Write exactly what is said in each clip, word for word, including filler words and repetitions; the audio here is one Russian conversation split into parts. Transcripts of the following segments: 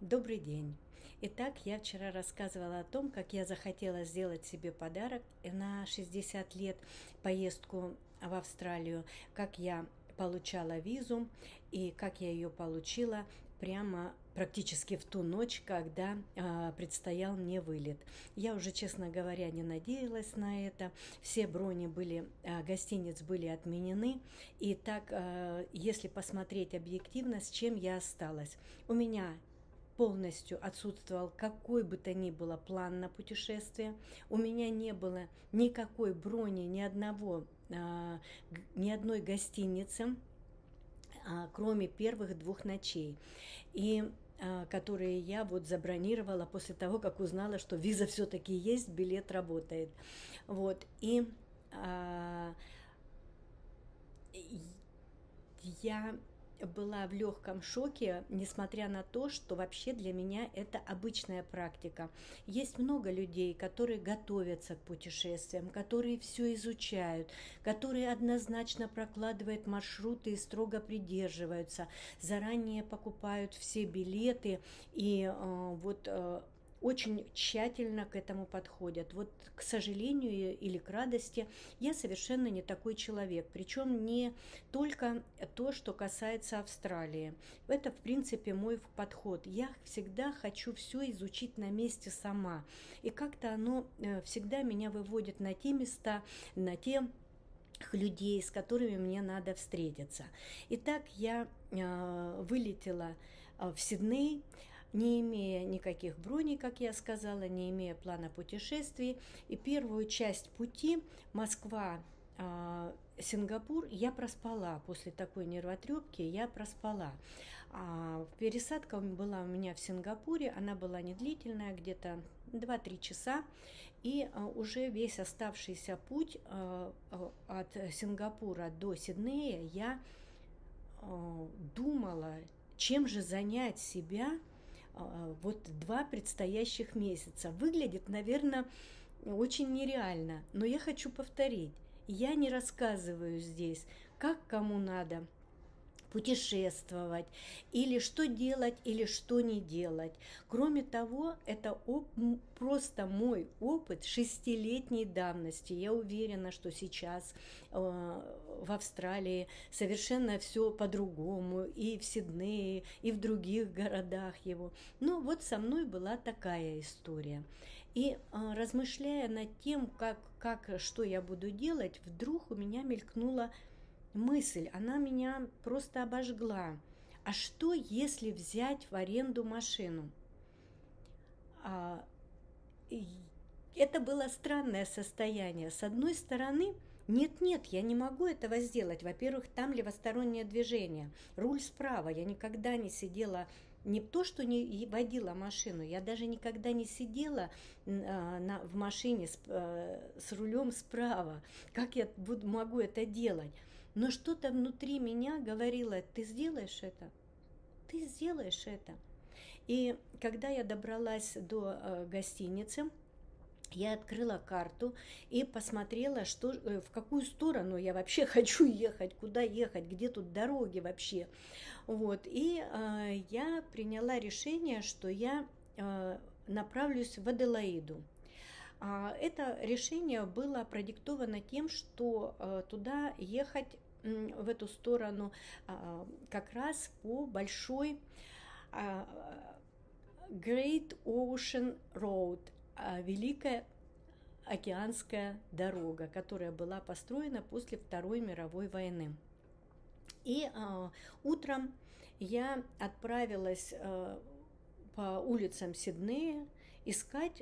Добрый день. Итак, я вчера рассказывала о том, как я захотела сделать себе подарок на шестьдесят лет, поездку в Австралию, как я получала визу и как я ее получила прямо практически в ту ночь, когда э, предстоял мне вылет. Я уже, честно говоря, не надеялась на это. Все брони были, э, гостиниц были отменены. И так, э, если посмотреть объективно, с чем я осталась. У меня полностью отсутствовал какой бы то ни было план на путешествие. У меня не было никакой брони, ни одного, а, ни одной гостиницы, а, кроме первых двух ночей, и а, которые я вот забронировала после того, как узнала, что виза все-таки есть, билет работает. Вот, и а, я была в легком шоке, несмотря на то, что вообще для меня это обычная практика. Есть много людей, которые готовятся к путешествиям, которые все изучают, которые однозначно прокладывают маршруты и строго придерживаются, заранее покупают все билеты и э, вот э, очень тщательно к этому подходят. Вот, к сожалению или к радости, я совершенно не такой человек. Причем не только то, что касается Австралии. Это, в принципе, мой подход. Я всегда хочу все изучить на месте сама. И как-то оно всегда меня выводит на те места, на те людей, с которыми мне надо встретиться. Итак, я э, вылетела в Сидней, не имея никаких броней, как я сказала, не имея плана путешествий. И первую часть пути Москва, Сингапур я проспала. После такой нервотрепки я проспала. Пересадка была у меня в Сингапуре, она была не длительная, где-то два-три часа. И уже весь оставшийся путь от Сингапура до Сиднея я думала, чем же занять себя вот два предстоящих месяца. Выглядит, наверное, очень нереально, но я хочу повторить. Я не рассказываю здесь, как кому надо путешествовать, или что делать, или что не делать. Кроме того, это оп- просто мой опыт шестилетней давности. Я уверена, что сейчас э, в Австралии совершенно все по-другому, и в Сиднее, и в других городах его. Но вот со мной была такая история. И э, размышляя над тем, как, как, что я буду делать, вдруг у меня мелькнула мысль, она меня просто обожгла. А что, если взять в аренду машину? А, это было странное состояние. С одной стороны, нет-нет, я не могу этого сделать. Во-первых, там левостороннее движение, руль справа. Я никогда не сидела, не то, что не водила машину, я даже никогда не сидела а, на, в машине с, а, с рулем справа. Как я буду, могу это делать? Но что-то внутри меня говорило, ты сделаешь это, ты сделаешь это. И когда я добралась до э, гостиницы, я открыла карту и посмотрела, что, э, в какую сторону я вообще хочу ехать, куда ехать, где тут дороги вообще. Вот. И э, я приняла решение, что я э, направлюсь в Аделаиду. Это решение было продиктовано тем, что э, туда ехать в эту сторону как раз по большой Great Ocean Road, Великая океанская дорога, которая была построена после Второй мировой войны. И утром я отправилась по улицам Сиднея искать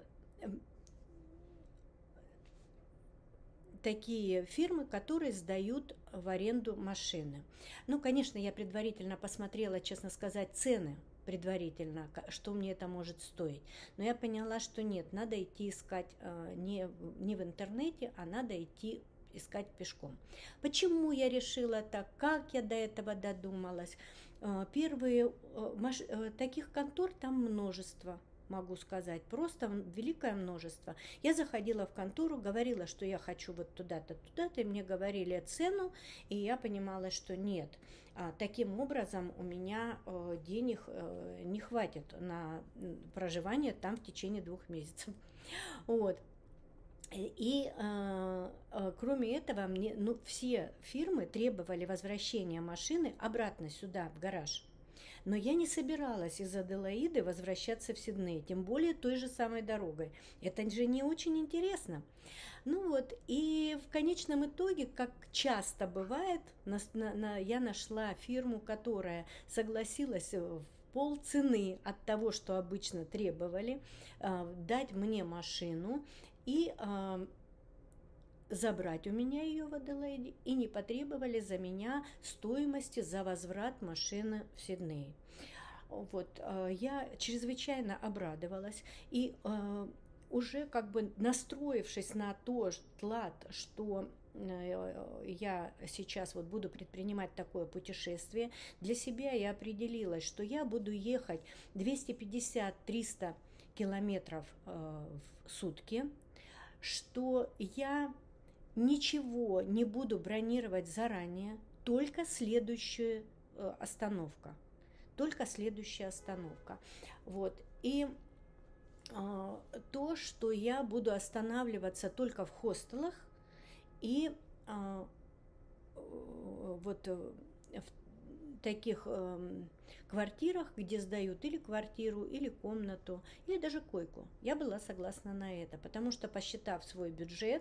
такие фирмы, которые сдают в аренду машины. Ну, конечно, я предварительно посмотрела, честно сказать, цены предварительно, что мне это может стоить. Но я поняла, что нет, надо идти искать не, не в интернете, а надо идти искать пешком. Почему я решила так? Как я до этого додумалась? Первые, таких контор там множество. могу сказать, просто великое множество. Я заходила в контору, говорила, что я хочу вот туда-то, туда-то, и мне говорили цену, и я понимала, что нет. А, таким образом, у меня э, денег э, не хватит на проживание там в течение двух месяцев. Вот. И э, э, кроме этого, мне, ну, все фирмы требовали возвращения машины обратно сюда, в гараж. Но я не собиралась из Аделаиды возвращаться в Сидней, тем более той же самой дорогой. Это же не очень интересно. Ну вот, и в конечном итоге, как часто бывает, на, на, я нашла фирму, которая согласилась в полцены от того, что обычно требовали, э, дать мне машину и э, забрать у меня ее в Аделаиде, и не потребовали за меня стоимости за возврат машины в Сидней. Вот, э, я чрезвычайно обрадовалась, и э, уже как бы настроившись на то лад, что я сейчас вот буду предпринимать такое путешествие, для себя я определилась, что я буду ехать двести пятьдесят - триста километров э, в сутки, что я ничего не буду бронировать заранее, только следующая э, остановка, только следующая остановка, вот, и э, то, что я буду останавливаться только в хостелах и э, вот в таких э, квартирах, где сдают или квартиру, или комнату, или даже койку. Я была согласна на это, потому что, посчитав свой бюджет,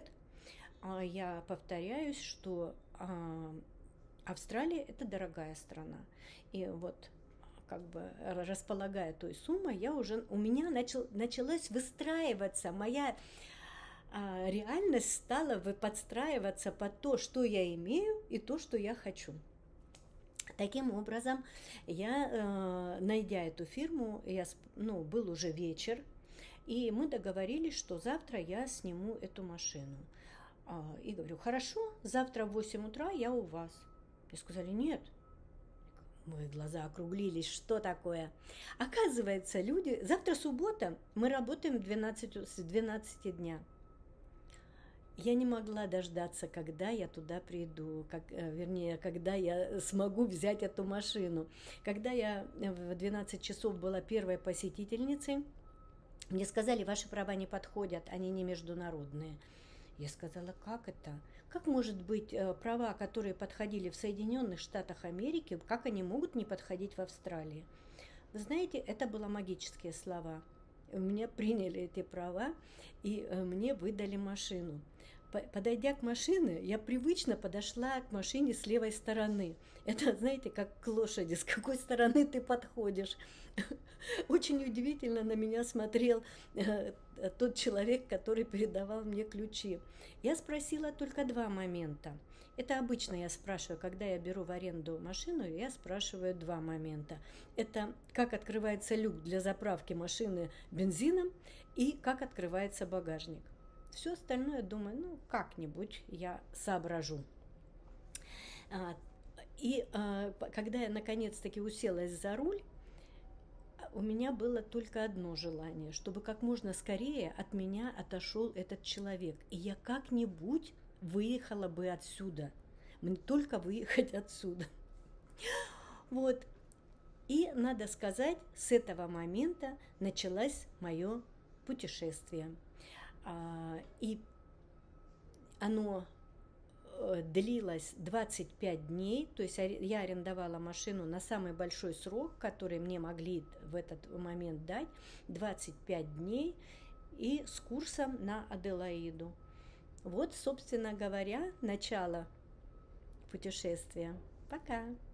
я повторяюсь, что Австралия – это дорогая страна. И вот как бы располагая той суммой, я уже, у меня начал, началась выстраиваться, моя а, реальность стала подстраиваться под то, что я имею, и то, что я хочу. Таким образом, я, э, найдя эту фирму, я, ну, был уже вечер, и мы договорились, что завтра я сниму эту машину. И говорю, хорошо, завтра в восемь утра я у вас. И сказали, нет. Мои глаза округлились, что такое? Оказывается, люди... Завтра суббота, мы работаем с двенадцати дня. Я не могла дождаться, когда я туда приду, как, вернее, когда я смогу взять эту машину. Когда я в двенадцать часов была первой посетительницей, мне сказали, ваши права не подходят, они не международные. Я сказала, как это? Как может быть права, которые подходили в Соединенных Штатах Америки, как они могут не подходить в Австралии? Вы знаете, это были магические слова. У меня приняли эти права, и мне выдали машину. Подойдя к машине, я привычно подошла к машине с левой стороны. Это, знаете, как к лошади, с какой стороны ты подходишь. Очень удивительно на меня смотрел э, тот человек, который передавал мне ключи. Я спросила только два момента. Это обычно я спрашиваю, когда я беру в аренду машину, я спрашиваю два момента. Это как открывается люк для заправки машины бензином и как открывается багажник. Все остальное, думаю, ну, как-нибудь я соображу. И когда я наконец-таки уселась за руль, у меня было только одно желание, чтобы как можно скорее от меня отошел этот человек. И я как-нибудь выехала бы отсюда. Мне только выехать отсюда. Вот. И, надо сказать, с этого момента началось мое путешествие. И оно длилось двадцать пять дней, то есть я арендовала машину на самый большой срок, который мне могли в этот момент дать, двадцать пять дней, и с курсом на Аделаиду. Вот, собственно говоря, начало путешествия. Пока!